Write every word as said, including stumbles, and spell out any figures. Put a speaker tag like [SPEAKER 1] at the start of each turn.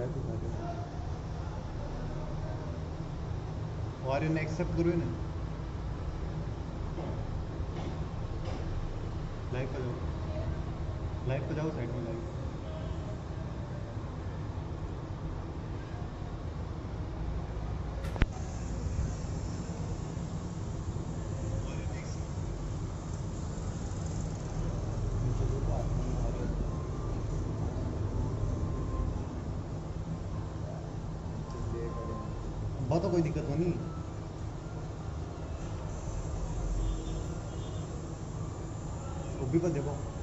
[SPEAKER 1] live दिखा दे और इन accept करो ना लाइव पे जाओ लाइव पे जाओ साइड में लाइव बहुत तो कोई दिक्कत हो नहीं वो भी पर देखो